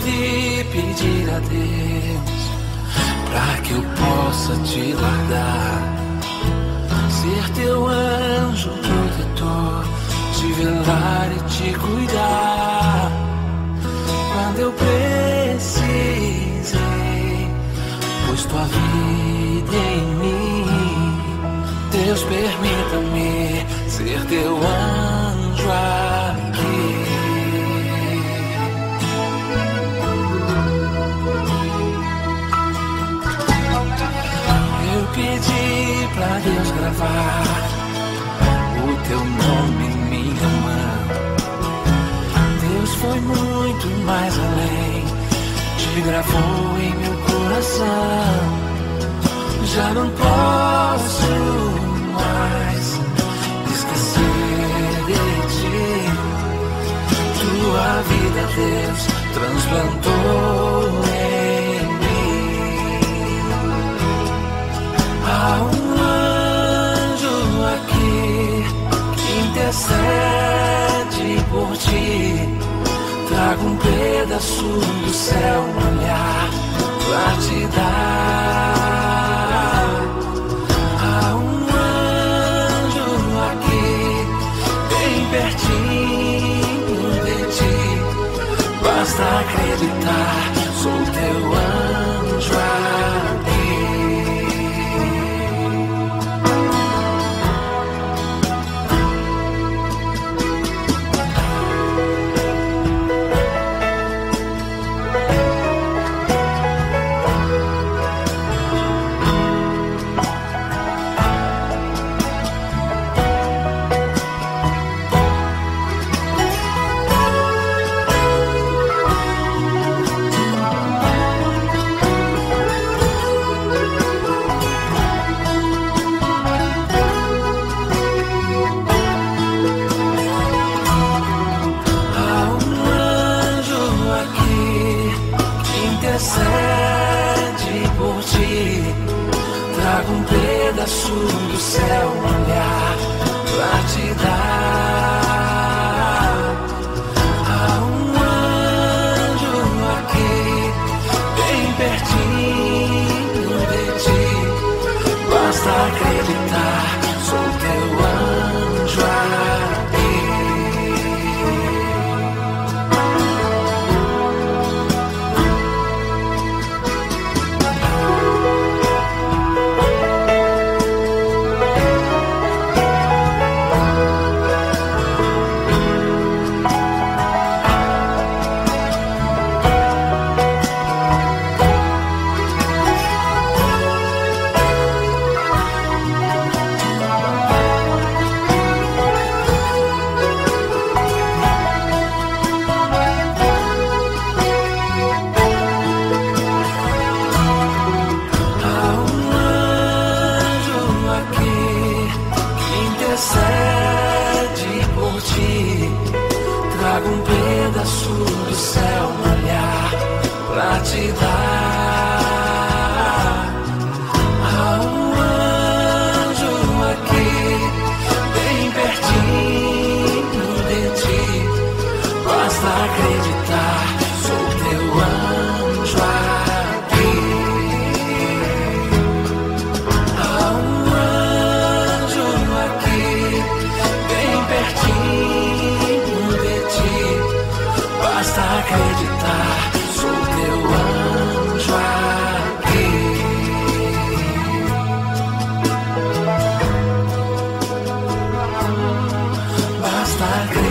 resolvi pedir a Deus pra que eu possa te guardar, ser teu anjo protetor, te velar e te cuidar. Quando eu precisei, pus tua vida em mim. Deus, permita-me ser teu anjo aqui. Eu pedi pra Deus gravar o teu nome em minha mão. Deus foi muito mais além, te gravou em meu coração. Já não posso mais esquecer de ti. Tua vida, Deus, transplantou em mim. Há um anjo aqui que intercede por ti. Trago um pedaço do céu no olhar pra te dar. Há um anjo aqui, bem pertinho de ti. Basta acreditar, sou teu anjo aqui. Intercede por ti. Trago um pedaço do céu no olhar pra te dar. Há um anjo aqui, bem pertinho de ti. Basta acreditar, sou teu anjo aqui. Intercede por ti. Trago um pedaço do céu no olhar pra te dar. Há um anjo aqui, bem pertinho de ti. Basta acreditar, sou teu anjo aqui. Há um anjo aqui, bem pertinho de ti. Basta acreditar, sou teu anjo aqui. Basta acreditar.